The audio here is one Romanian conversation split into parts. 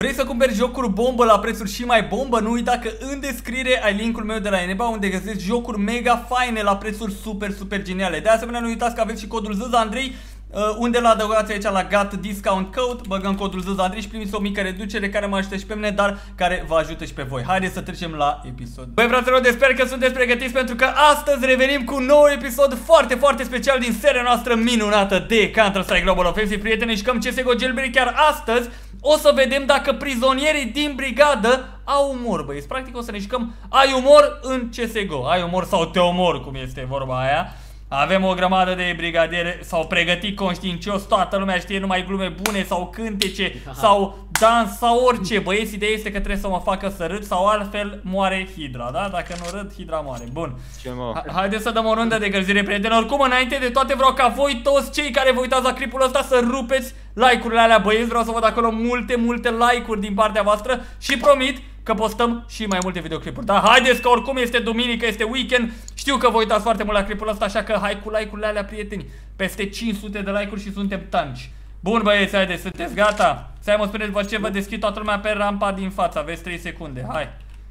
Vrei să cumperi jocuri bombă la prețuri și mai bombă? Nu uita că în descriere ai linkul meu de la Eneba, unde găsești jocuri mega faine la prețuri super geniale. De asemenea, nu uitați că aveți și codul ZZAndrei, unde l adăugați aici la GAT Discount Code, băgăm codul ZZAndrei și primiți o mică reducere care mă ajută și pe mine, dar care vă ajută și pe voi. Haideți să trecem la episod. Băi, fraților, sper că sunteți pregătiți, pentru că astăzi revenim cu un nou episod foarte special din seria noastră minunată de Counter-Strike Global Offensive. Prieteni, jucăm CSGO Jailbreak, chiar astăzi o să vedem dacă prizonierii din brigadă au umor, băieți. Practic o să ne jucăm ai umor în CSGO. Ai umor sau te omor, cum este vorba aia. Avem o grămadă de brigadiere, s-au pregătit conștiincios, toată lumea știe numai glume bune sau cântece sau dans sau orice. Băieți, ideea este că trebuie să mă facă să râd sau altfel moare Hydra, da? Dacă nu râd, Hydra moare. Bun. Haideți să dăm o rundă de gălzire, prieteni. Oricum, înainte de toate vreau ca voi toți cei care vă uitați la clipul ăsta să rupeți like-urile alea, băieți. Vreau să văd acolo multe like-uri din partea voastră și promit că postăm și mai multe videoclipuri. Da, haideți că oricum este duminică, este weekend. Știu că vă uitați foarte mult la clipul ăsta, așa că hai cu like-urile alea, prieteni. Peste 500 de like-uri și suntem tanci. Bun, băieți, haideți, sunteți gata? Să mă spuneți vă ce, vă deschid toată lumea pe rampa din față. Aveți 3 secunde, hai.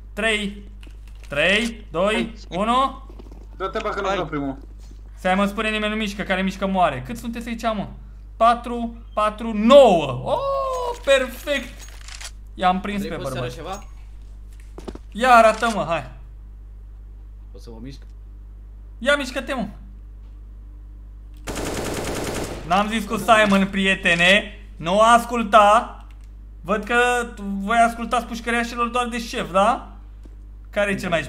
3, 2, 1. Dă-te bă că nu vreau primul. Să mă spune nimeni nu mișcă, care mișcă moare. Cât sunteți aici, mă? 4, 9. Oh, perfect. I-am prins pe bărbați. Ia arată-mă, hai. O să mă mișc? Ia mișcă-te, mă. N-am zis cu Simon, prietene. Nu asculta. Văd că voi ascultați pușcăriașilor doar de șef, da? Care e cel mai...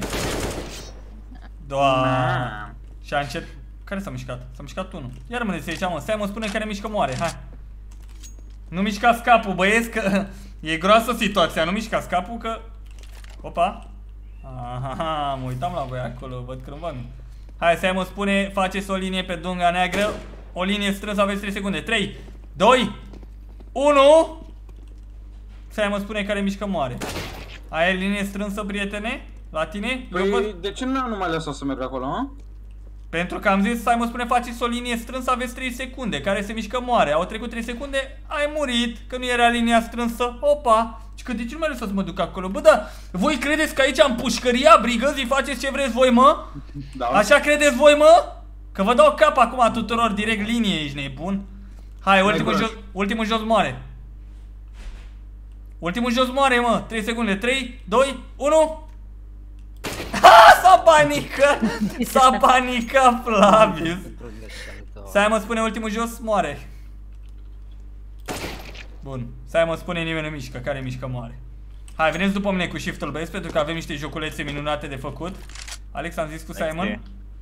Doamne. Și-a încet... Care s-a mișcat? S-a mișcat unul. Ia rămâneți aici, mă. Simon spune care mișcă moare, hai. Nu mișcați capul, băieți, că e groasă situația. Nu mișcați capul, că... Opa. Aha, mă uitam la voi acolo, văd că nu vă. Hai, Simon spune, faceți o linie pe dunga neagră. O linie strânsă, aveți 3 secunde. 3, 2, 1. Simon spune care mișcă moare. Ai linie strânsă, prietene? La tine? Păi, de ce nu m-ai lăsat să merg acolo, mă? Pentru că am zis, Simon spune, faceți o linie strânsă, aveți 3 secunde. Care se mișcă moare. Au trecut 3 secunde, ai murit. Că nu era linia strânsă. Opa. Și că de ce nu mai lăsați să mă duc acolo? Bă, da, voi credeți că aici în pușcăria brigăzii faceți ce vreți voi, mă? Da. Așa credeți voi, mă? Că vă dau cap acum tuturor, direct linie, ești nebun. Hai, ultimul jos moare. Ultimul jos moare, mă. 3 secunde, 3, 2, 1. S-a panicat! S-a panicat Flavius. Simon spune ultimul jos moare. Bun, Simon spune nimeni nu mișcă, care mișcă moare. Hai, veniți după mine cu shift-ul, băieți, pentru că avem niște joculețe minunate de făcut. Alex, am zis cu Simon.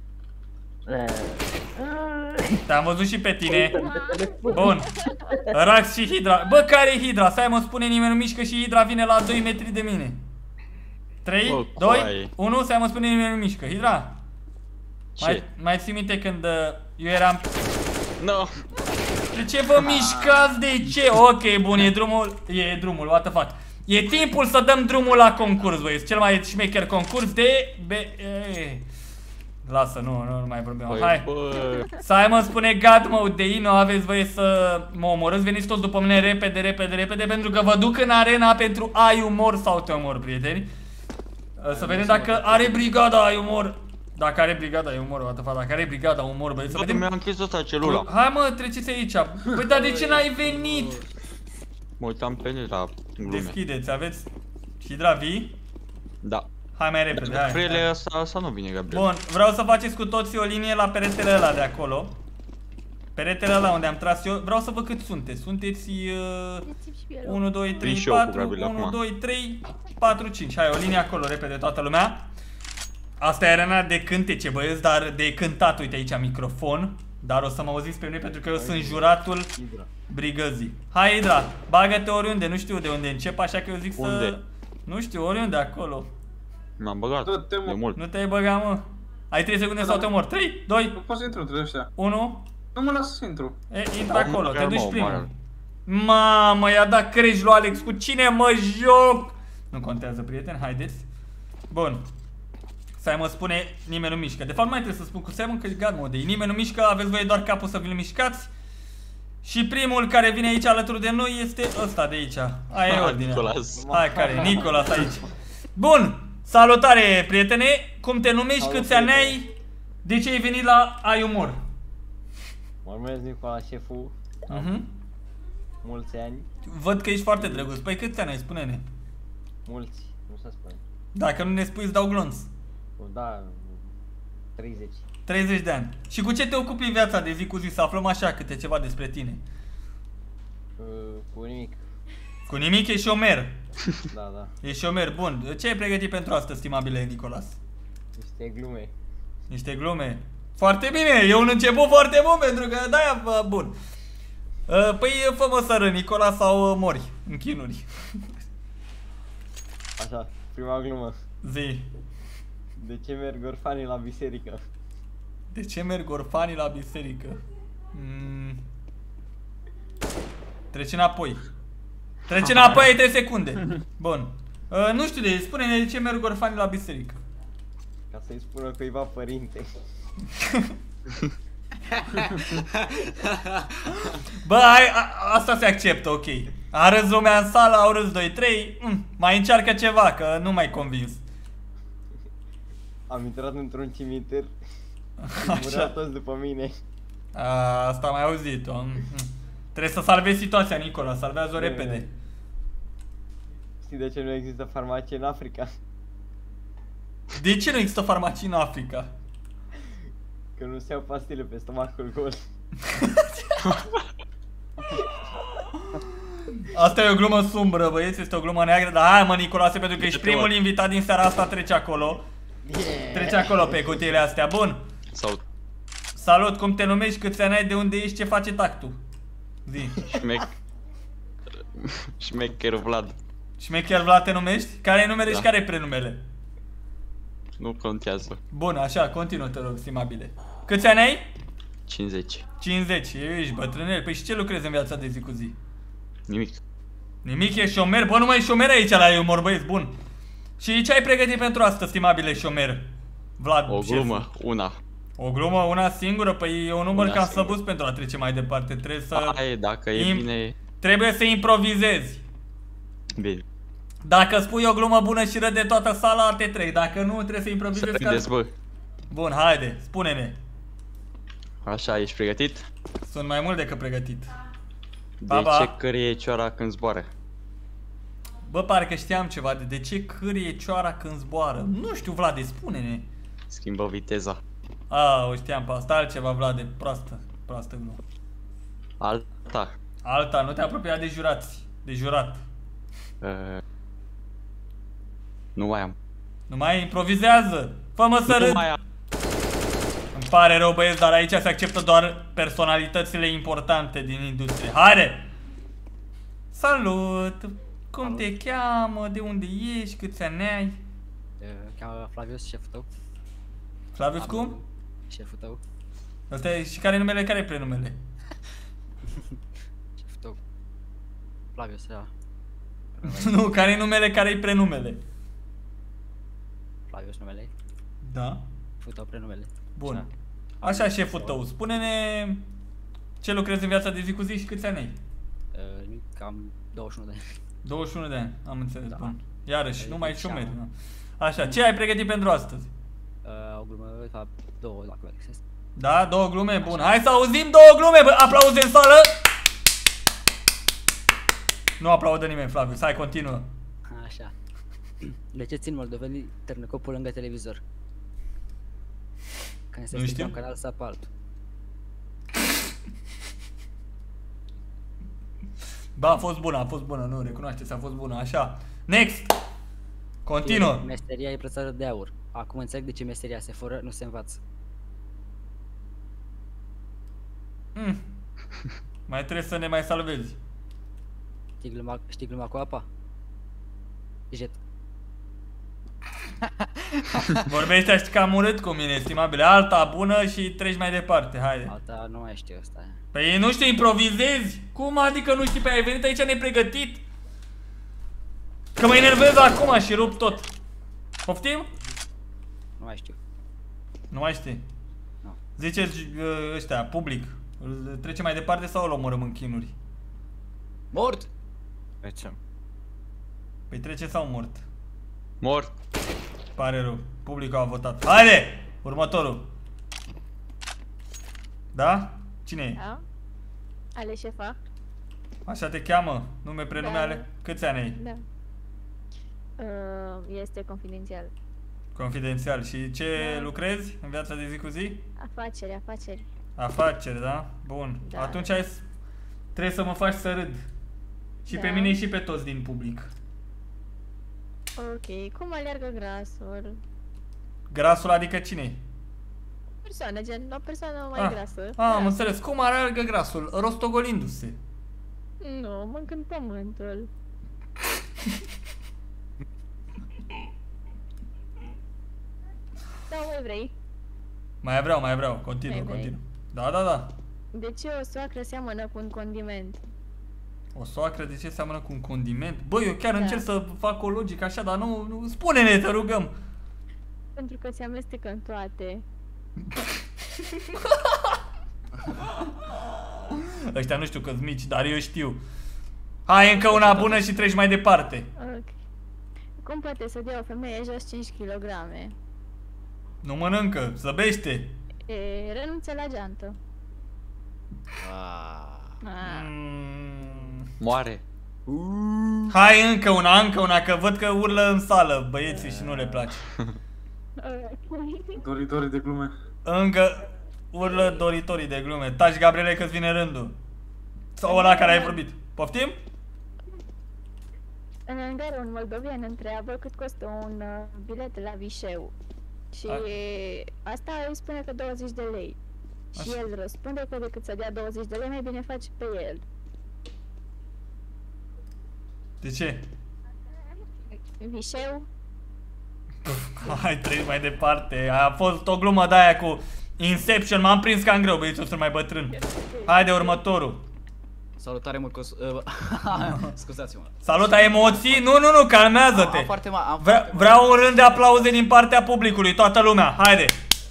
Te-am văzut și pe tine. Bun. Rax și Hydra. Bă, care e Hydra? Simon spune nimeni nu mișcă și Hydra vine la 2 metri de mine. 3, 2, 1, Simon spune nimeni nu mișcă. Hydra? Mai ții minte când eu eram... No. De ce vă mișcați? De ce? Ok, bun, e drumul, what the fuck. E timpul să dăm drumul la concurs, băieți. Cel mai șmecher concurs de... Lasă, nu mai vorbim. Hai. Simon spune God mode de Ino, aveți voie să mă omorâți. Veniți toți după mine repede, pentru că vă duc în arena pentru ai umor sau te omor, prieteni. Să vedem dacă are brigada ai umor. Dacă are brigada ai umor, dacă are brigada umor, băieți, să vedem. Mi-a închis ăsta celula. Hai, mă, treceți aici. Păi, dar de ce n-ai venit? Mă uitam pe el la glume. Deschideți, aveți Hydra vii? Da. Hai mai repede, hai. Gabriele asta nu vine, Gabriel. Bun, vreau să faceți cu toții o linie la peretele ăla de acolo. Peretele ăla unde am tras eu. Vreau să văd cât sunteți. Sunteți 1, 2, 3, 4, 1, 2, 3, 4, 5. Hai, o linie acolo, repede toată lumea. Asta e arena de cântece, băieți, dar de cântat, uite aici microfon. Dar o să mă auziți pe mine pentru că eu sunt juratul brigăzii. Hai, Hydra, bagă-te oriunde, nu știu de unde încep, așa că eu zic să... Nu știu, oriunde acolo. M-am băgat de mult. Nu te-ai băgat, mă. Ai 3 secunde sau te omor. 3, 2, Nu pot să intru între ăștia. 1. Nu mă lasă să intru. Intră acolo, te duci primul. Mamă, i-a dat crash lui Alex. Cu cine mă joc? Nu contează, prieteni, haideți. Bun. Simon spune, nimeni nu mișcă. De fapt, mai trebuie să spun cu Simon că e God mode. Nimeni nu mișcă, aveți voie doar capul să vi-l mișcați. Și primul care vine aici alături de noi este ăsta de aici. Aia e ordinea. Nicolas. Hai, care e? Nicolas aici. Bun! Salutare, prietene! Cum te numești? Câți ani ai? De ce ai venit la Ai Umor? Mă numesc Nicolas, șeful. Mulți ani. Văd că ești foarte drăguț. Păi câți ani ai? Spune-ne. Mulți, nu se spune. Dacă nu ne spui, îți dau glonț. Da, 30. 30 de ani. Și cu ce te ocupi în viața de zi cu zi? Să aflăm așa câte ceva despre tine. Cu nimic. Cu nimic, e șomer. Da, da. E șomer, bun. Ce ai pregătit pentru astăzi, stimabile Nicolas? Niște glume. Niște glume. Foarte bine, e un început foarte bun pentru că de-aia, bun. Păi fă-mă să râ, Nicolas, sau mori în chinuri. Așa, prima glumă. Zi. De ce merg orfanii la biserică? De ce merg orfanii la biserică? Trece înapoi. Trece înapoi, ai 3 secunde. Bun. Nu știu spune-ne de ce merg orfanii la biserică. Ca să-i spună cuiva părinte. Bă, asta se acceptă, ok. A râs lumea în sală, au râs 2-3. Mai încearcă ceva, că nu m-ai convins. Am intrat într-un cimitir. Așa. Mureau toți după mine. Asta am mai auzit-o. Trebuie să salvezi situația, Nicola, salvează-o repede. Știi de ce nu există farmacie în Africa? De ce nu există farmacii în Africa? Că nu se iau pastile pe stomacul gol. Asta e o glumă sumbră, băieți, este o glumă neagră. Dar hai mă, Nicolase, pentru că ești primul invitat din seara asta, trece acolo. Trece acolo pe cutiile astea, bun. Salut, cum te numești, câți ani ai, de unde ești, ce face tactul? Zi. Șmecher Vlad. Șmecher Vlad te numești? Care e numele și care e prenumele? Nu contează. Bun, așa, continuă, te rog, stimabile. Câți ani ai? 50. 50, ești bătrânel. Păi și ce lucrezi în viața de zi cu zi? Nimic. Nimic, e șomer? Bă, nu mai e șomer aici la Ai Umor, băieți, bun. Și ce ai pregătit pentru astăzi, stimabile șomer? Vlad, o glumă, una. O glumă, una singură? Păi e un număr cam singură. săbus pentru a trece mai departe. Trebuie să... Hai, dacă e bine... Trebuie să improvizezi. Bine. Dacă spui o glumă bună și râde toată sala, te trec. Dacă nu, trebuie să improvizezi. Să râdeți, bă. Bun, haide, spune-ne. Așa, ești pregătit? Sunt mai mult decât pregătit. De ce cărie cioara când zboară? Bă, parcă știam ceva de ce cârie cioara când zboară. Nu știu, Vlade, spune-ne. Schimbă viteza. O știam pe asta, altceva, Vlade, proastă glumă. Alta. Alta, nu te apropia de jurați, de jurat. Nu mai am. Nu mai improvizează. Fă-mă să râd. Nu mai am. Îmi pare rău, băieți, dar aici se acceptă doar personalitățile importante din industrie. Haide! Salut! Cum te cheamă? De unde ești? Câți ani ai? Cheamă Flavius, șeful tău. Flavius cum? Șeful tău. Asta e, și care e numele? Care e prenumele? Șeful tău. Flavius, da. Nu, care e numele? Care e prenumele? Flavius numele. Da. Șeful tău prenumele. Bun. Așa, șeful tău, spune-ne ce lucrezi în viața de zi cu zi și câți ani ai? Cam 21 de ani. 21 de ani, am înțeles, Da. bun. Iarăși, nu mai ești șomer. Așa, ce ai pregătit pentru astăzi? O glumă, de fapt, două, dacă mă găsesc. Da, două glume, bun. Hai să auzim două glume, bă, aplauze în sală! Nu aplaudă nimeni, Flavius, hai, continuă. Așa. De ce țin moldovenii târnăcopul lângă televizor? Când se strică un canal să apă altul. Ba, a fost bună, nu, recunoașteți, a fost bună, așa. Next! Continuă! Meseria e plățată de aur. Acum înțeleg de ce meseria se fură, nu se învață. Mai trebuie să ne mai salvezi. Știi gluma cu apa? Jet. Vorbește așa cam urât cu mine, estimabile. Alta bună și treci mai departe, haide. Alta nu mai știu asta. Păi nu știi, improvizezi? Cum adică nu știi? Pe ai venit aici nepregătit? Că mă enervez acum și rup tot. Poftim? Nu mai știu. Nu mai știi? Nu. Ziceți ăștia, public. Îl trecem mai departe sau îl omorâm în chinuri? Mort! Trecem. Păi trece sau mort? Mort. Pare rău. Publicul a votat. Haide! Următorul. Da? Cine e? Da? Ale șefa? Așa te cheamă? Nume, prenume Da. ale? Câți ani ai? Da. Este confidențial. Confidențial. Și ce Da. lucrezi în viața de zi cu zi? Afaceri. Afaceri, da? Bun. Da. Atunci trebuie să mă faci să râd. Și pe Da. mine și pe toți din public. Ok, cum alergă grasul? Grasul adică cine? Persoană, gen, o persoană mai grasă. Am înțeles. Cum alergă grasul? Rostogolindu-se. Nu, mâncând pământul. Sau mai vrei? Mai vreau. Continuă, Mai vrei? continuă. Da. De ce o soacră seamănă cu un condiment? O soacră de ce seamănă cu un condiment? Bă, eu chiar Da. încerc să fac o logică așa, dar nu spune-ne, te rugăm. Pentru că se amestecă în toate. Ăștia nu știu că-s mici, dar eu știu. Hai, încă una bună și treci mai departe. Ok. Cum poate să dea o femeie jos 5 kg? Nu mănâncă, zăbește. Renunță la geantă. Ah. Moare. Hai, încă una, că văd că urlă în sală băieții și nu le place. Doritorii de glume. Încă urlă doritorii de glume. Taci, Gabriele, că-ți vine rândul. Sau ăla care ai vorbit. Poftim? În Ungaria un moldovean întreabă cât costă un bilet la Vișeu. Și asta îi spune că 20 de lei. Și Așa. el răspunde că decât să dea 20 de lei, mai bine face pe el. De ce? Vișeu? Hai, treci mai departe. A fost o glumă de aia cu Inception. M-am prins cam greu, băieți, o să mai bătrân. Haide, următorul. Salutare mult, scuzați-mă. Salut, ai emoții? Nu, calmează-te. Am foarte mare. Vreau un rând de aplauze din partea publicului, toată lumea. Haide.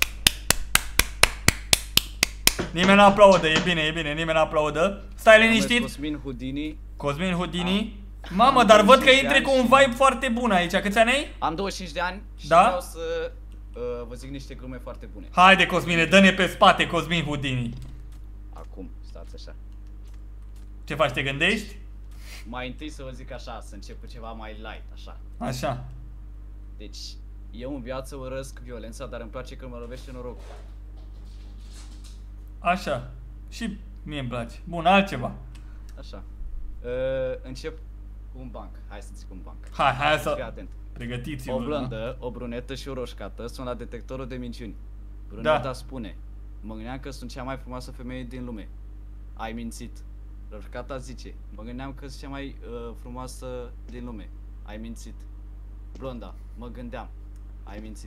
Nimeni nu aplaudă, e bine, nimeni nu aplaudă. Stai liniștit. Cosmin Houdini. Mamă, dar văd că intri cu un vibe foarte bun aici. Câți ani ai? Am 25 de ani și Da? vreau să vă zic niște glume foarte bune. Haide, Cosmine, dă-ne pe spate, Cosmin Houdini. Acum, stați așa. Ce faci, te gândești? Mai întâi să vă zic așa, să încep cu ceva mai light, așa. Așa. Deci, eu în viață urăsc violența, dar îmi place când mă lovește norocul. Așa. Și mie îmi place. Bun, altceva. Așa. Încep cu un banc. Hai să zic un banc. Hai Fii să... atent. Pregătiți-vă. O blondă, o brunetă și o roșcată sunt la detectorul de minciuni. Bruneta Da. spune: mă gândeam că sunt cea mai frumoasă femeie din lume. Ai mințit. Roșcata zice: mă gândeam că sunt cea mai frumoasă din lume. Ai mințit. Blonda: mă gândeam. Ai mințit.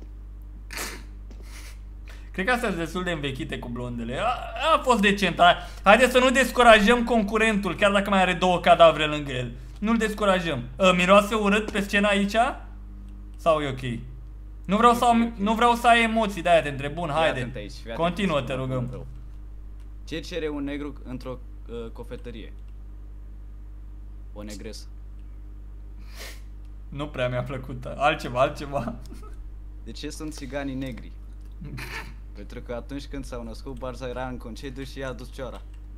Cred că astea sunt destul de învechite cu blondele. A fost decent. Haideți să nu descurajăm concurentul, chiar dacă mai are 2 cadavre lângă el. Nu-l descurajăm. Miroase urât pe scena aici? Sau e ok? Nu vreau să ai emoții, de-aia te întreb. Bun, Fii atent haide. aici, fii atent Continuă, aici, te rugăm. rău. Ce cere un negru într-o cofetărie? O negresă. Nu prea mi-a plăcut. Altceva. De ce sunt țiganii negri? Pentru că atunci când s-au născut, Barza era în concediu și i-a dus cioara.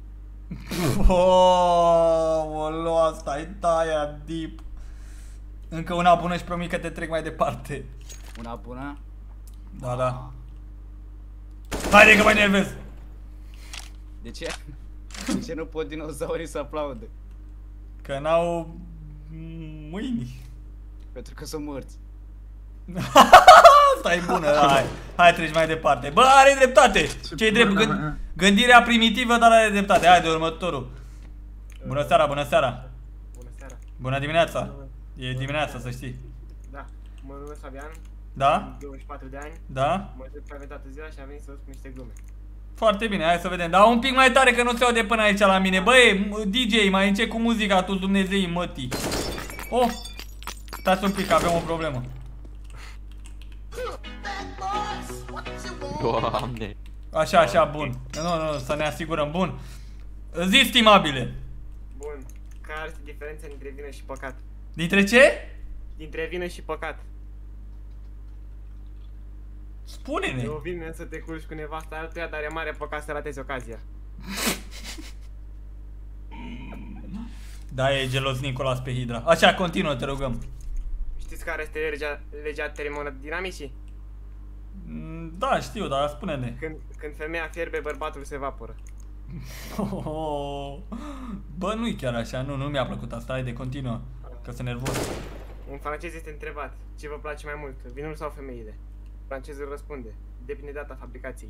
Olo, asta e taia deep. Încă una bună și promit că te trec mai departe. Una bună? Da. Haide că mă enervez. De ce? De ce nu pot dinozaurii să aplaude? Că n-au mâini. Pentru că sunt morți. Asta e bună, hai treci mai departe. Bă, are dreptate. Ce-i drept? Gândirea primitivă, dar are dreptate. Haide, următorul. Bună seara. Bună seara. Bună dimineața. E dimineața, să știi. Da, mă numesc Fabian. Da? Am 24 de ani. Da? Mă duc pe toată ziua și am venit să vă spun niște glume. Foarte bine, hai să vedem. Dar un pic mai tare că nu se aude până aici la mine. Băi, DJ, mai încet cu muzica, tu Dumnezei mătii. Oh, stați un pic, avem o problemă. Doamne. Așa, așa, bun. Nu, să ne asigurăm, bun. Zi, stimabile. Bun. Care este diferența dintre vină și păcat? Dintre ce? Dintre vină și păcat. Spune-ne. E o vină să te culci cu nevasta altuia, dar e mare păcat să ratezi ocazia. Da, e gelos Nicolas pe Hidra. Așa, continuă, te rugăm. Știți care este legea termodinamicii? Da, știu, dar spune-ne. Când femeia fierbe, bărbatul se evaporă. Bă, nu-i chiar așa, nu mi-a plăcut asta, haide, continuă, că sunt nervos. Un francez este întrebat, ce vă place mai mult, vinul sau femeile? Francezul răspunde, depinde data fabricației.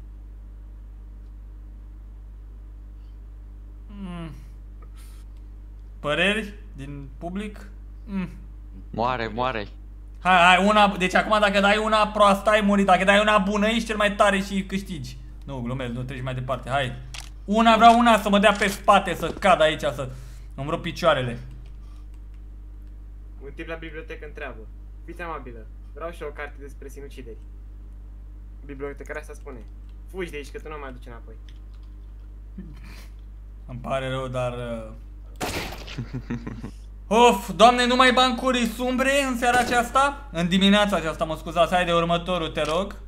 Păreri din public? Moare. Hai, una, deci acum dacă dai una proastă ai murit, dacă dai una bună ești cel mai tare și câștigi. Nu, glumesc, nu treci mai departe, hai. Vreau una să mă dea pe spate, să cad aici, să îmi rup picioarele. Un tip la bibliotecă întreabă, fiți amabilă, vreau și o carte despre sinucideri. Bibliotecarea asta spune, fugi de aici că tu nu mai aduci înapoi. Îmi pare rău, dar... Of, doamne, numai bancuri sumbre în seara aceasta? În dimineața aceasta, mă scuzați, hai de următorul, te rog.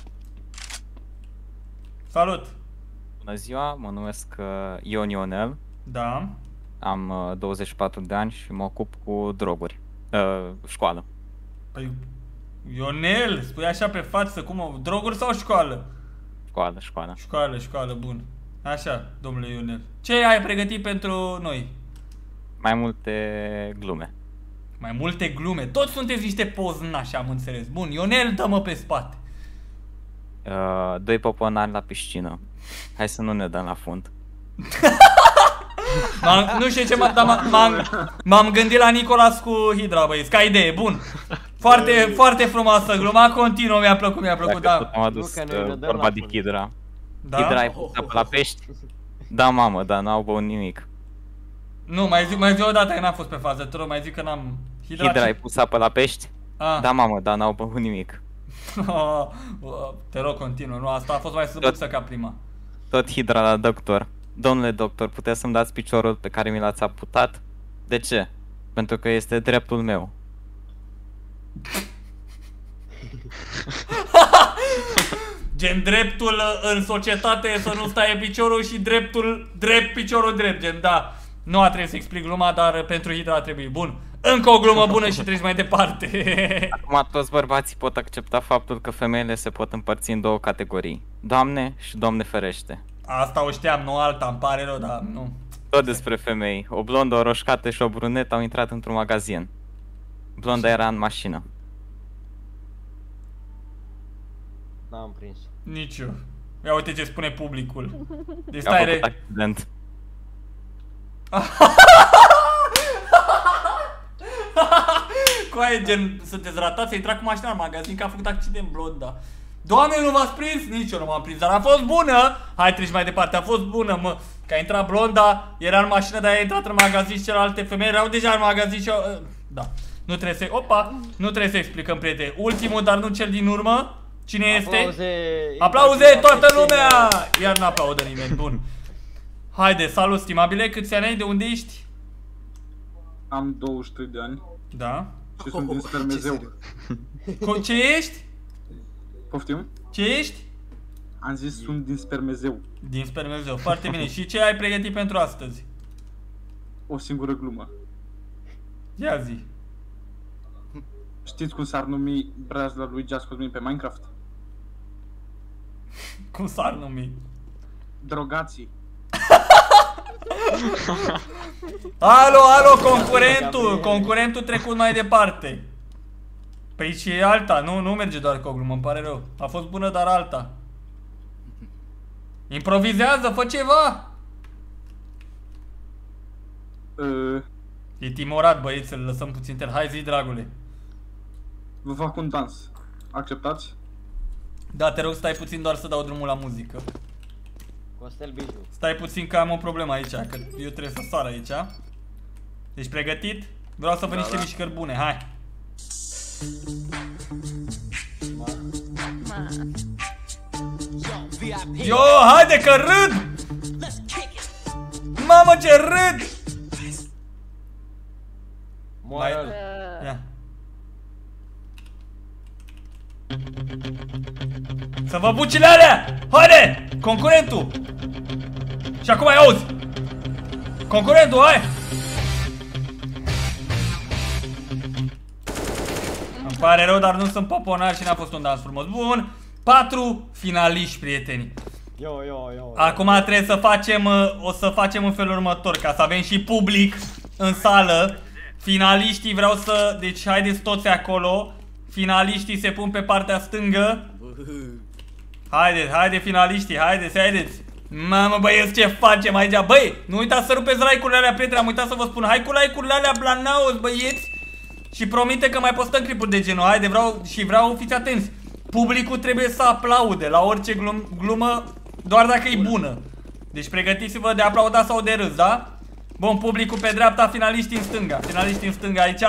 Salut! Bună ziua, mă numesc Ion Ionel. Da. Am 24 de ani și mă ocup cu droguri. Școală. Păi, Ionel, spui așa pe față, cum, droguri sau școală? Școală. Școală, bun. Așa, domnule Ionel. Ce ai pregătit pentru noi? Mai multe glume. Mai multe glume? Toți sunteți niște poznași, am înțeles. Bun, Ionel, dă-mă pe spate. 2 poponari la piscină. Hai să nu ne dăm la fund. Nu știu ce m-am gândit la Nicolas cu Hidra, băieți, ca idee, bun. Foarte frumoasă gluma, continuă, mi-a plăcut, da. Am adus vorba de Hidra. Da? Hidra ai pus apă la pești? Da, mamă, dar n-au băut nimic. Nu, mai zi o dată că n-am fost pe fază, te rog, mai zic că n-am... Hidra ai pus apă la pești? Da, mamă, dar n-au băut nimic. Te rog, continuă, nu, asta a fost mai subuță ca prima. Tot Hidra la doctor. Domnule doctor, puteți să-mi dați piciorul pe care mi l-ați amputat? De ce? Pentru că este dreptul meu. Gen dreptul în societate să nu stai piciorul și piciorul drept, gen da. Nu a trebuit să explic gluma, dar pentru Hidra a trebuit. Bun. Încă o glumă bună și treci mai departe. Acum toți bărbații pot accepta faptul că femeile se pot împărți în 2 categorii. Doamne și Doamne ferește. Asta o știam, nu alta, îmi pare rău, dar nu. Tot despre femei. O blondă, o roșcată și o brunetă au intrat într-un magazin. Blonda era în mașină. N-am prins. Nici eu. Ia uite ce spune publicul. Deci a făcut accident. Coaie, gen, sunteți ratați să intra cu mașina în magazin că a făcut accident blonda. Doamne, nu v-ați prins? Nici eu nu m-am prins, dar a fost bună. Hai, treci mai departe, a fost bună, mă. Că a intrat blonda, era în mașină, dar a intrat în magazin și celelalte femei erau deja în magazin și au... Da, nu trebuie să... Opa, nu trebuie să explicăm, prieteni. Ultimul, dar nu cel din urmă. Cine este? Aplauze toată lumea! Iar nu aplaudă nimeni, bun. Haide, salut, stimabile, câți ani ai, de unde ești? Am 23 de ani. Da. Și sunt din Spermezeu. Ce ești? Poftim? Ce ești? Am zis sunt din Spermezeu. Din Spermezeu, foarte bine. Și ce ai pregătit pentru astăzi? O singură glumă. Ia zi. Știți cum s-ar numi brazla lui Just Cosmin pe Minecraft? Cum s-ar numi? Drogații. Alo, concurentul trecut mai departe. Păi și alta, nu merge doar cu o glumă, îmi pare rău. A fost bună, dar alta. Improvizează, fă ceva. E timorat, băieți, îl lăsăm puțin ter. Hai, zi, dragule. Vă fac un dans. Acceptați? Da, te rog, stai puțin doar să dau drumul la muzică. Costel Biju. Stai puțin că am o problemă aici, că eu trebuie să sar aici. Ești pregătit? Vreau să văd niște mișcări bune, hai. Yo, haide că râd! Mamă, ce râd! Moară. Ia. Să vă bucile alea! Haide! Concurentul! Și acum ai auzi! Concurentul, hai! Îmi pare rău, dar nu sunt poponar și n-a fost un dans frumos. Bun, 4 finaliști, prieteni. Yo. Acum trebuie să facem, o să facem în felul următor, ca să avem și public în sală. Finaliștii vreau să, deci haideți toți acolo. Finaliștii se pun pe partea stângă. Haide finaliștii, haideți. Mamă băieți, ce facem aici? Băi, nu uitați să rupeți like-urile alea, prieteni, am uitat să vă spun. Hai cu like-urile alea, blanaos, băieți. Și promite că mai postăm clipuri de genul. Haide, vreau, fiți atenți. Publicul trebuie să aplaude la orice glumă, doar dacă e bună. Deci pregătiți-vă de aplaudat sau de râs, da? Bun, publicul pe dreapta, finaliștii în stânga. Finaliștii în stânga aici.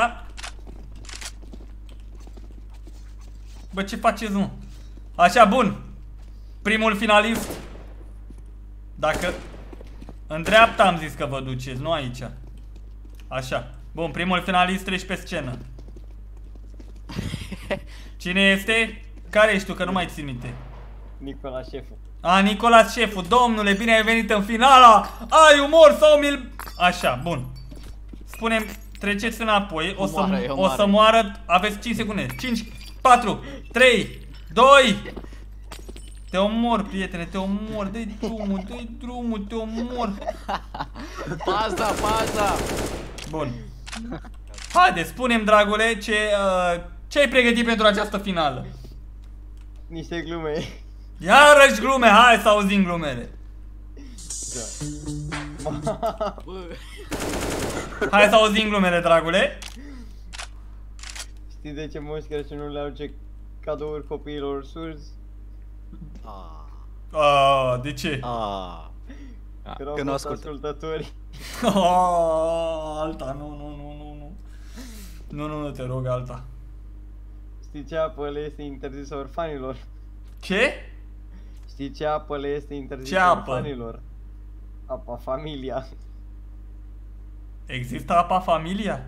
Bă, ce faceți, nu? Așa, bun. Primul finalist. Dacă... În dreapta am zis că vă duceți, nu aici. Așa. Bun, primul finalist treci pe scenă. Cine este? Care ești tu, că nu mai țin minte? Nicola șeful. Nicolas șeful, domnule, bine ai venit în finala. Ai umor sau mil... Așa, bun. Spune-mi, treceți înapoi. O să moară. Aveți 5 secunde. 5, 4, 3, 2. Te omor, prietene, te omor. Dă-i drumul, te omor. Paza. Bun. Haide, spune-mi, dragule, ce ai pregătit pentru această finală? Niște glume. Iarăși glume, hai să auzim glumele. Hai să auzim glumele, dragule. Știi de ce Moș Crăciunul le aduce cadouri copiilor surzi? De ce? Că nu ascultă ascultători. Alta, nu, te rog, alta. Știi ce apă le este interzisă orfanilor? Ce? Știi ce apă le este interzisă Ce apă? orfanilor? Apa Familia. Există apa Familia?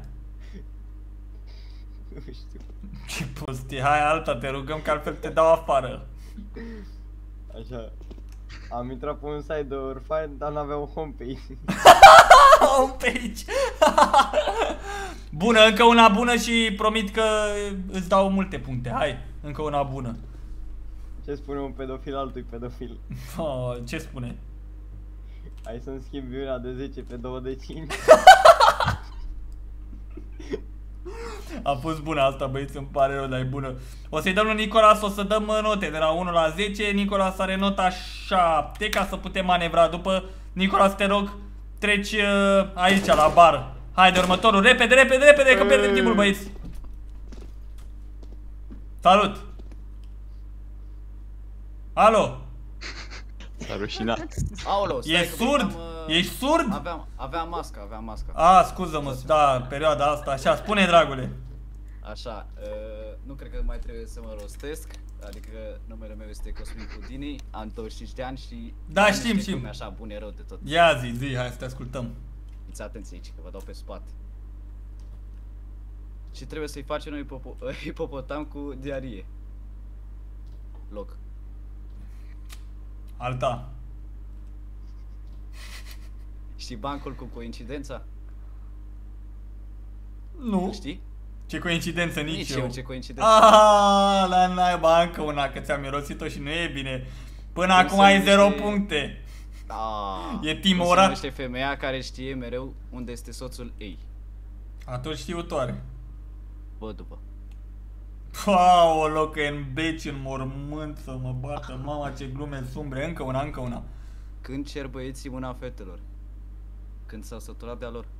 Nu știu. Ce prostie, hai alta, te rugăm că altfel te dau afară. Așa. Am intrat pe un site de orfani, dar n-aveau homepage. Homepage. Bună, încă una bună și promit că îți dau multe puncte. Hai, încă una bună. Ce spune un pedofil altui pedofil? Ce spune? Hai să-mi schimbi una de 10 pe 2 de 5. A fost bună asta, băieți, îmi pare rău, dar e bună. O să-i dăm lui Nicolas, o să dăm note de la 1 la 10. Nicolas are nota 7 ca să putem manevra după. Nicolas, te rog, treci aici la bar. Haide, următorul, repede, că pierdem timpul, băieți. Salut. Alo. S-a rușinat. Aoleu, stai Ești că surd? Ești surd? Aveam masca. Scuză-mă, da, perioada asta, așa, spune, dragule. Așa, nu cred că mai trebuie să mă rostesc. Adică numele meu este Cosmin Cudini, am 25 de ani și... Da, știm. Așa, bun erou de tot. Ia zi, hai să te ascultăm. Fiți atenți aici, că vă dau pe spate. Și trebuie să-i facem un hipopotam cu diarie. Loc. Alta. Știi bancul cu coincidența? Nu. Știi? Ce coincidență, nici eu. Ce coincidență. La naiba, încă una, că ți-am mirosit-o și nu e bine. Până acum ai 0 puncte. E timorat. Se numește femeia care știe mereu unde este soțul ei. Atunci știutoare. Bă, după. Aoleu, că e în beci, în mormânt, să mă bată, mama, ce glume sumbre. Încă una. Când cer băieții mâna fetelor? Când s-au săturat de-a lor.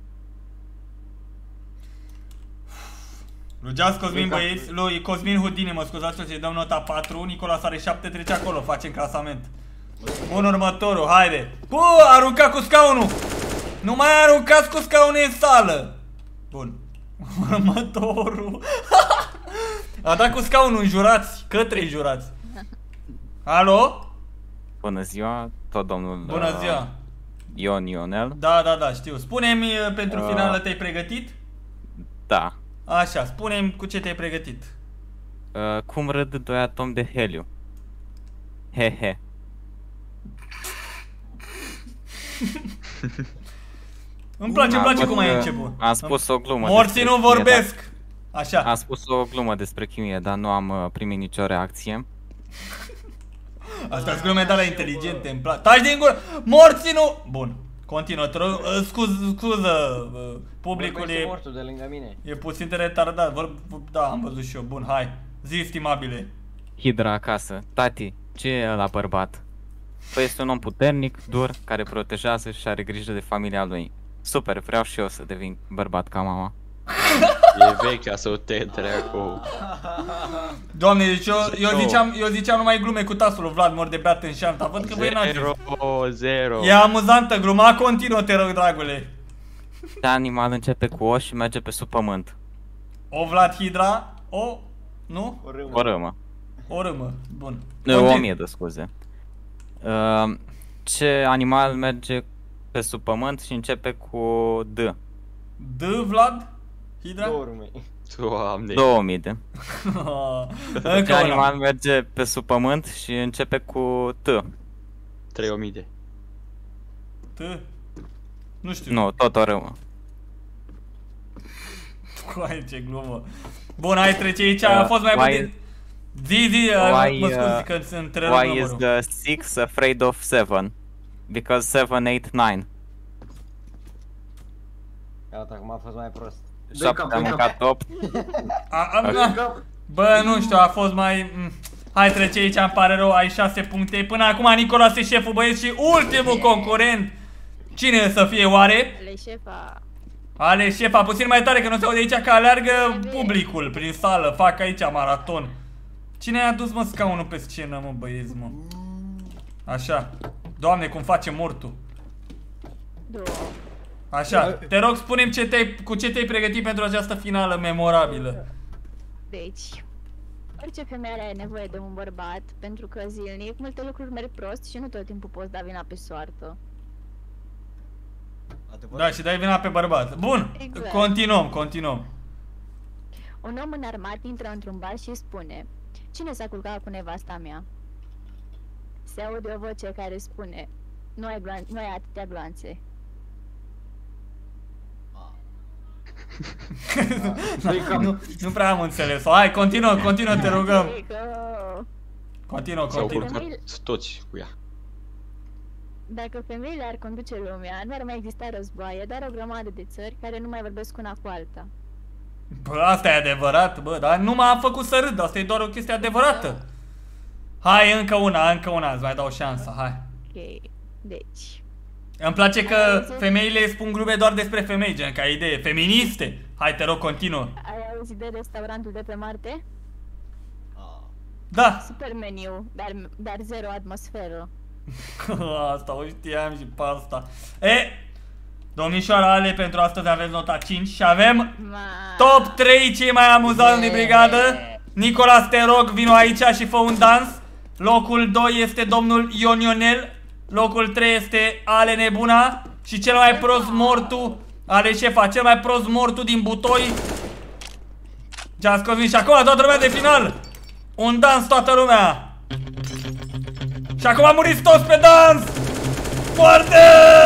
Rugeați Cosmin, băieți, lui Cosmin Houdini, mă scuzați, să-i dăm nota 4, Nicolas are 7, trece acolo, facem clasament. Bun, următorul, haide. Bă, arunca cu scaunul. Nu mai aruncați cu scaunul în sală. Bun. Următorul. A dat cu scaunul, înjurați, către înjurați. Alo? bună ziua, tot domnul Bună ziua. Ionel. Da, știu. Spune-mi pentru finală te-ai pregătit? Da. Așa, spune-mi cu ce te-ai pregătit. Cum râd 2 atomi de heliu? He. Îmi place cum ai început. Am spus o glumă. Morții nu vorbesc. Așa. Am spus o glumă despre chimie, dar nu am primit nicio reacție. Asta-s glume de la inteligente, îmi place. Taci din gură! Morții nu... Bun, continuă, te rog, scuză, publicul e... mortul de lângă mine. E puțin de retardat, da, am văzut și eu, bun, hai. Zi, stimabile. Hidra acasă. Tati, ce e ăla bărbat? Păi este un om puternic, dur, care protejează și are grijă de familia lui. Super, vreau și eu să devin bărbat ca mama. E vechea să o te dracu. Doamne, deci eu ziceam numai glume cu tasul lui Vlad, mor de beat în șanta. Văd că voi n-ați. 0. E amuzantă gluma, continuă, te rog, dragule. Ce animal începe cu O și merge pe sub pământ? O Vlad Hidra, o... Nu? O râmă. O râmă, bun. Nu, 1000 de scuze. Ce animal merge pe sub pământ și începe cu D? D, Vlad? Hidra? Doamne. 2000 de. Ce Încă animal merge pe sub pământ și începe cu T? 3000 de. T? Nu știu. Nu, tot o râmă. Coai, ce glumă. Bun, hai trece aici, a fost mai puțin. Zi, mă scuzi că îți întrerup Why numărul. is the 6 afraid of 7? Because 7, 8, 9. Gata, acum a fost mai prost. 7 a mâncat 8. Bă, nu știu, a fost mai... Hai trece aici, îmi pare rău, ai 6 puncte. Până acum Nicolas e șeful, băieți, și ultimul concurent. Cine să fie oare? Ale șefa, puțin mai tare că nu se aude aici că aleargă publicul prin sală, fac aici maraton. Cine a adus, mă, scaunul pe scenă, mă, băieți, mă? Așa. Doamne, cum face mortul. Așa, te rog, spune-mi cu ce te-ai pregătit pentru această finală memorabilă. Deci, orice femeie are nevoie de un bărbat, pentru că zilnic multe lucruri merg prost și nu tot timpul poți da vina pe soartă. Da, și dai vina pe bărbat. Bun, exact. Continuăm. Un om înarmat intră într-un bar și spune: cine s-a culcat cu nevasta mea? Se aude o voce care spune: nu ai atâtea gloanțe. Nu prea am înțeles-o. Hai, continuă, te rugăm. Continuă. S-au culcat toți cu ea. Dacă femeile ar conduce lumea, nu ar mai exista războaie, dar o grămadă de țări care nu mai vorbesc una cu alta. Bă, asta e adevărat, bă, dar nu m-a făcut să râd, asta e doar o chestie adevărată. Hai, încă una, îți mai dau șansa, hai. Ok, deci... Îmi place că femeile spun glume doar despre femei, gen, ca idee, feministe. Hai, te rog, continuă. Ai auzit de restaurantul de pe Marte? Da. Super meniu, dar zero atmosferă. Asta o știam și pe asta. Domnișoara Ale, pentru astăzi aveți nota 5 și avem top 3 cei mai amuzanți din brigadă. Nicolas, te rog, vino aici și fă un dans. Locul 2 este domnul Ionel. Locul 3 este Ale Nebuna. Și cel mai prost mortu, Ale șefa, cel mai prost mortu din Butoi, Giascovin. Și acum toată lumea de final. Un dans, toată lumea. Și acum muriți toți pe dans. Foarte!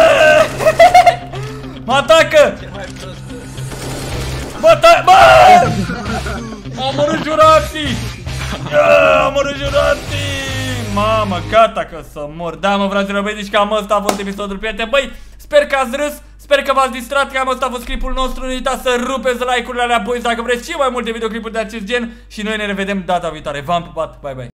Mă atacă! Bă! Am omorât jurații! Am omorât jurații! Mamă, gata că să mor. Da, mă, fraților, băieți, și cam ăsta a fost episodul, prieteni. Băi, sper că ați râs, sper că v-ați distrat, cam ăsta a fost clipul nostru. Nu uitați să rupeți like-urile alea, boys, dacă vreți și mai multe videoclipuri de acest gen. Și noi ne revedem data viitoare. V-am pupat, bye bye!